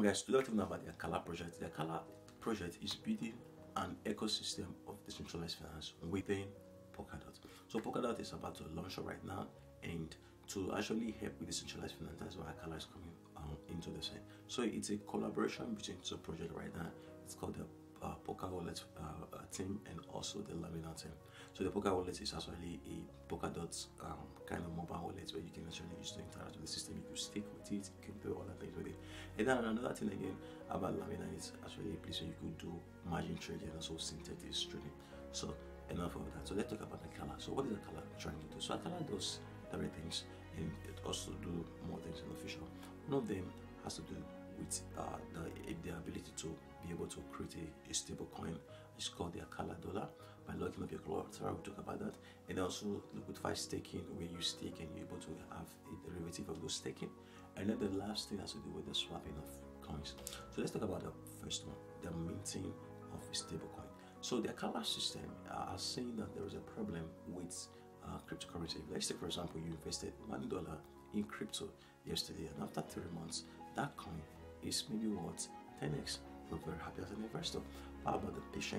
guys, today we're talking about the Acala project. The Acala project is building an ecosystem of decentralized finance within Polkadot. So Polkadot is about to launch right now, and to actually help with decentralized finance, that's why Acala is coming into the scene. So it's a collaboration between two projects right now. It's called the Polkawallet team and also the Laminar team. So the Polkawallet is actually a Polkadot kind of mobile wallet where you can actually use to interact with the system. You can stake with it, you can do all the things with it. And then another thing again about Laminar is actually a place where you could do margin trading and also synthetix trading. So enough of that. So let's talk about Acala. So what is Acala trying to do? So Acala does different things, and it also do more things in the future. One of them has to do with the ability to be able to create a stable coin. It's called the Acala dollar. By locking up your collateral, we'll talk about that. And also liquidify staking, where you stake and you're able to have a derivative of those staking. And then the last thing has to do with the swapping of coins. So let's talk about the first one, the minting of a stable coin. So the Acala system are saying that there is a problem with cryptocurrency. Let's say, for example, you invested $1 in crypto yesterday, and after 3 months, that coin is maybe worth 10x. We're very happy as an investor. How about the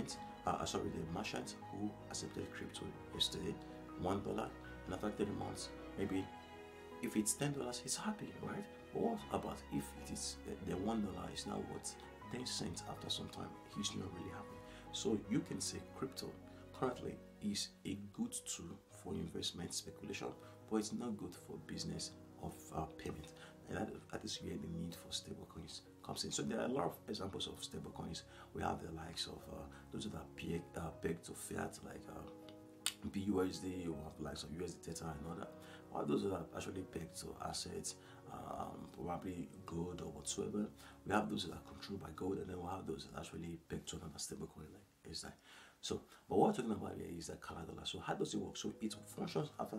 the merchant who accepted crypto yesterday, $1, and after 30 months, maybe if it's $10, he's happy, right? But what about if it is the $1 is now worth 10 cents after some time? He's not really happy. So you can say crypto currently is a good tool for investment speculation, but it's not good for business of payment. And that is where the need for stable coins comes in. So there are a lot of examples of stable coins. We have the likes of those that are pegged to fiat, like BUSD. We have the likes of USD Theta and all that. Or those that are actually pegged to assets, probably gold or whatsoever. We have those that are controlled by gold, and then we have those that are actually pegged to another stable coin, like is that. So, but what we're talking about here is the Acala dollar. So how does it work? So it functions after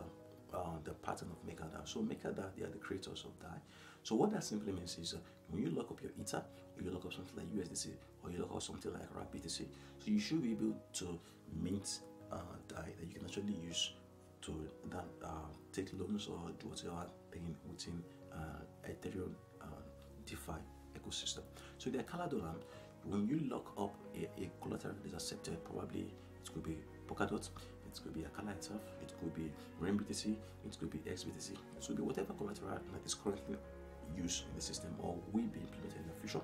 the pattern of MakerDAO. So MakerDAO, they are the creators of DAI. So what that simply means is when you lock up your Ether, or you lock up something like USDC, or you lock up something like BTC, so you should be able to mint DAI that you can actually use to that take loans or do whatever thing within Ethereum DeFi ecosystem. So the Acala dollar, when you lock up a collateral that is accepted, probably it could be Polkadot, it could be Acala itself, it could be RainBTC, it could be XBTC, it could be whatever collateral that is currently used in the system or will be implemented in the future.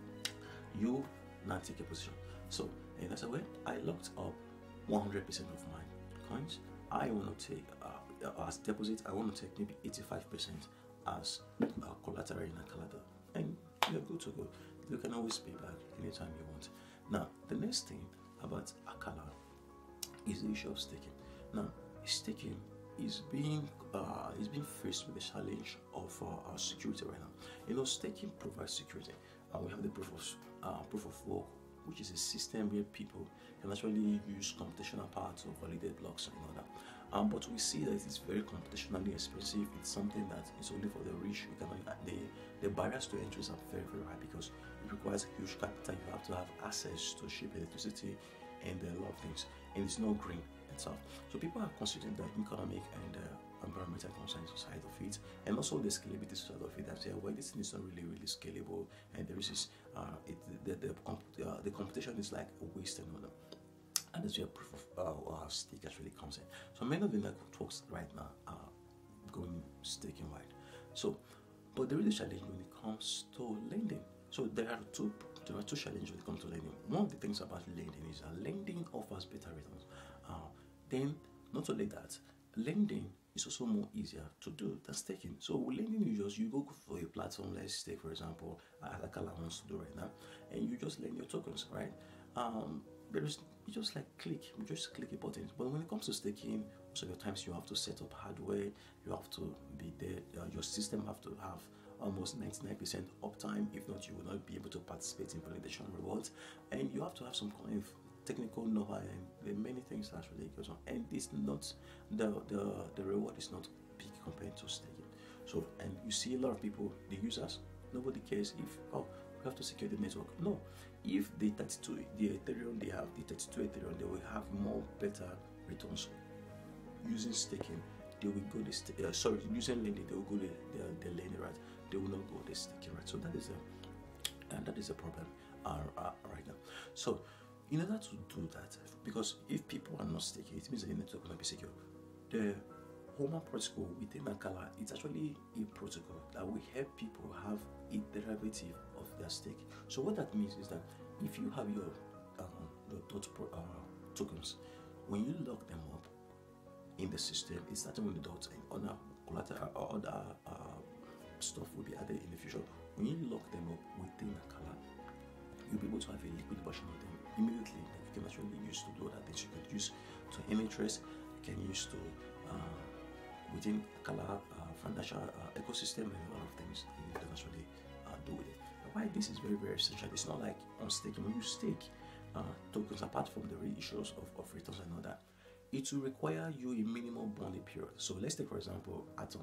You now take a position. So, and as a way, I locked up 100% of my coins. I want to take as deposit. I want to take maybe 85% as collateral in Acala, and you're good to go. You can always pay back anytime you want. Now, the next thing about Acala is the issue of staking. Now, staking is being faced with the challenge of security right now. You know, staking provides security, and we have the proof of work, which is a system where people can actually use computational power to validate blocks and all that. But we see that it is very computationally expensive. It's something that is only for the rich. The barriers to entry are very, very high because it requires huge capital. You have to have access to cheap electricity and a lot of things, and it's not green itself. So people are considering the economic and environmental concerns side of it, and also the scalability side of it. That say, well, this thing is not really scalable, and there is this the competition is like a waste and all that. And that's where proof of stake actually comes in. So many of the networks right now are going staking wide. So, but there is a challenge when it comes to lending. So there are two challenges when it comes to lending. One of the things about lending is that lending offers better returns. Then, not only that, lending is also more easier to do than staking. So with lending, you go for a platform, let's take for example, Acala wants to do right now, and you just lend your tokens, right? You just click a button. But when it comes to staking, so your times you have to set up hardware, you have to be there, your system have to have almost 99% uptime. If not, you will not be able to participate in validation rewards, and you have to have some kind of technical know-how, and there are many things that really goes on. And it's not the reward is not big compared to staking. So, and you see a lot of people, the users, nobody cares if we have to secure the network. No, if the Ethereum they have, the 32 Ethereum, they will have more better returns using staking. They will go using lending, they will go the lending, right? They will not go the staking, right? So that is and that is a problem right now. So in order to do that, because if people are not staking, it means that the network will not be secure. The HOMA protocol within Acala, it's actually a protocol that will help people have a derivative of their stake. So what that means is that if you have your tokens, when you lock them up in the system, it's starting with the dots, and other collateral or other stuff will be added in the future. When you lock them up within Acala, you'll be able to have a liquid version of them immediately that you can actually use to do other things. You can use to interest, you can use to within Acala financial ecosystem, and a lot of things you can actually do with it. But why this is very, very essential, it's not like on staking. When you stake tokens, apart from the reissues of returns and all that, it will require you a minimum bonding period. So let's take, for example, Atom.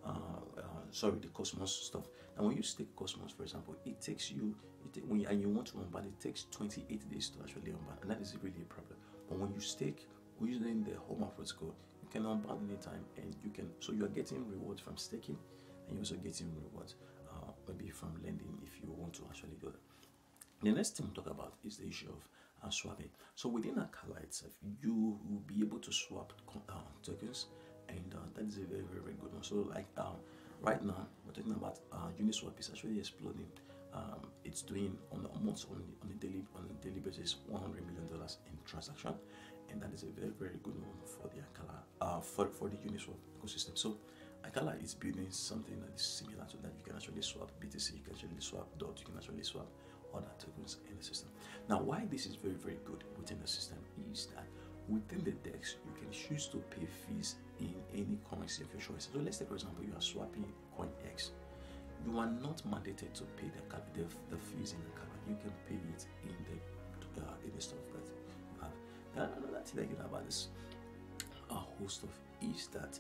The Cosmos stuff. And when you stake Cosmos, for example, it takes you, and you want to unban, it takes 28 days to actually unban, and that is really a problem. But when you stake using the HOMA protocol, you can unban anytime, and you can. So you are getting rewards from staking, and you're also getting rewards maybe from lending if you want to actually do that. The next thing we'll talk about is the issue of swapping. So within Acala itself, you will be able to swap tokens, and that is a very, very, very good one. So like right now, we're talking about Uniswap is actually exploding. It's doing on a daily basis $100 million in transaction, and that is a very, very good one for the Acala for the Uniswap ecosystem. So Acala is building something that is similar to that. You can actually swap BTC, you can actually swap DOT, you can actually swap other tokens in the system. Now, why this is very, very good within the system is that within the DEX, you can choose to pay fees in any currency of your choice. So let's say, for example, you are swapping coin X. You are not mandated to pay the fees in Acala. You can pay it in the stuff that you have. Now, another thing that you know about this whole stuff is that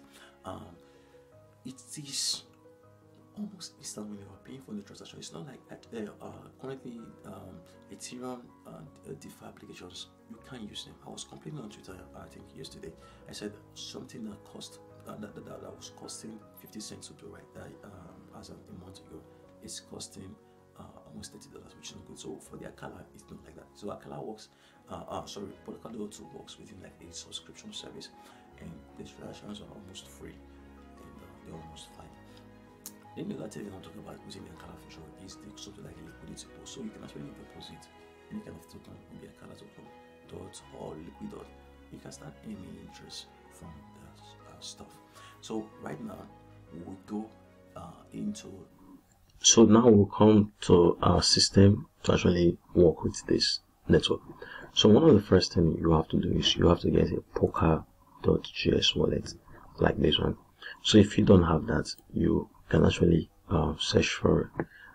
it is almost instant when you are paying for the transaction. It's not like currently Ethereum DeFi applications, you can't use them. I was complaining on Twitter, I think yesterday. I said something that cost that was costing 50 cents to do right as a month ago, it's costing almost $30, which is not good. So for the Acala, it's not like that. So Acala works, Polkadot works within like a subscription service, and the transactions are almost free, and they're almost fine. Then the other thing I'm talking about using the Acala feature is something like a liquidity pool. So you can actually deposit any kind of token in the Acala token, DOT or Liquid DOT. You can start earning interest from the stuff. So right now we'll go into. So now we'll come to our system to actually work with this network. So one of the first things you have to do is you have to get a Polkadot.js wallet like this one. So if you don't have that, you can actually search for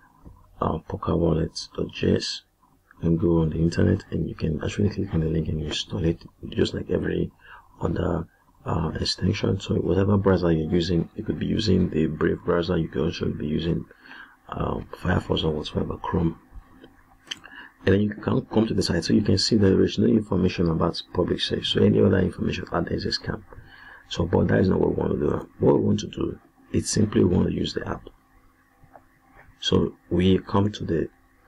Polkawallet.js and go on the internet, and you can actually click on the link and install it just like every other extension. So whatever browser you're using, you could be using the Brave browser, you could also be using Firefox or whatsoever, Chrome, and then you can come to the site. So you can see that there is no information about public search, so any other information out there is a scam. So but that is not what we want to do. What we want to do is simply we want to use the app. So we come to the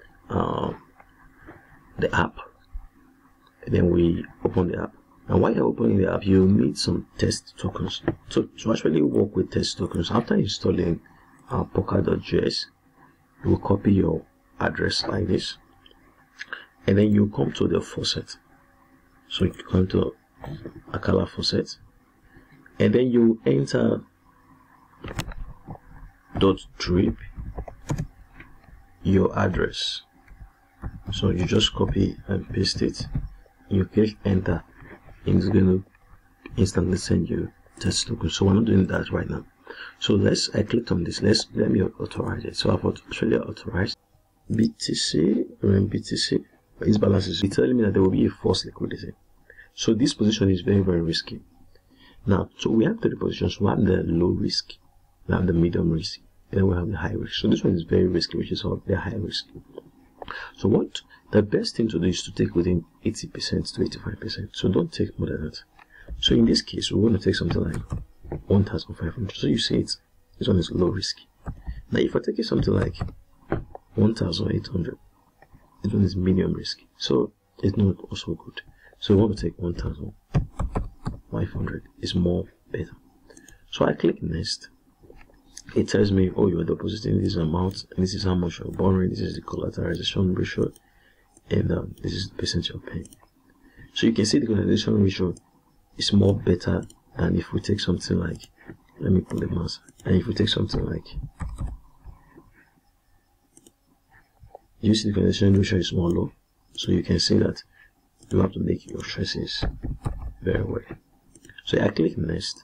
app, and then we open the app. And while you're opening the app, you need some test tokens. So to actually work with test tokens, after installing Polkadot.js, you will copy your address like this, and then you come to the faucet. So you come to Acala faucet, and then you enter .drip your address. So you just copy and paste it, you click enter, and it's going to instantly send you test token. So we're not doing that right now. So I clicked on this. Let me authorize it. So I've actually authorized BTC, BTC. Its balance is telling me that there will be a false liquidity. So this position is very, very risky. Now, so we have 3 positions. We have the low risk, we have the medium risk, and then we have the high risk. So this one is very risky, which is the high risk. So what the best thing to do is to take within 80% to 85%. So don't take more than that. So in this case, we're going to take something like 1,500. So you see this one is low risk. Now if I take something like 1,800, This one is medium risk, so it's not also good. So we want to take 1,500 is more better. So I click next. It tells me, oh, you are depositing this amount, and this is how much you're borrowing, this is the collateralization ratio, and this is the percent you're paying. So you can see the collateralization ratio is more better than if we take something like, let me pull the mouse, and if we take something like, you see the collateralization ratio is more low, so you can see that you have to make your choices very well. So I click next.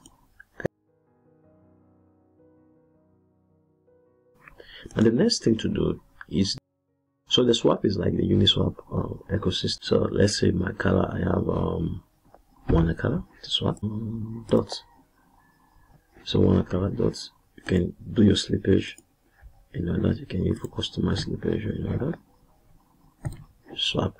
And the next thing to do is, so the swap is like the Uniswap ecosystem. So let's say my Acala, I have one Acala to swap dot. So one Acala dot, you can do your slippage, you know that you can even customize slippage, you know that. Swap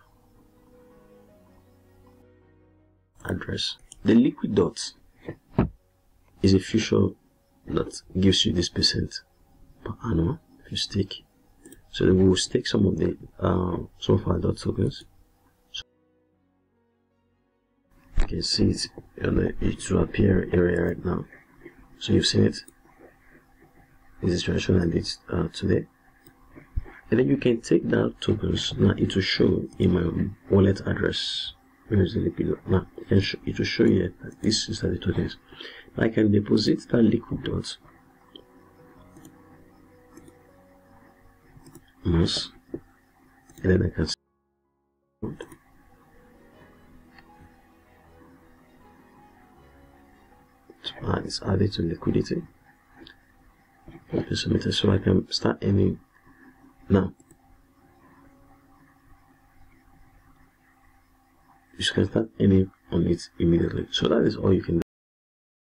address. The liquid dot is a feature that gives you this percent per annum if you stake. So we will stake some of the some of our dot tokens. So you can see it it will appear area right now. So you've seen it. This is transaction I did today. And then you can take that tokens. Now it will show in my wallet address. Where is the liquid dot? Now it will show you that this is the tokens. I can deposit that liquid dot mouse, and then I can it's added to liquidity. So I can start earning now. You can start earning on it immediately. So that is all you can do.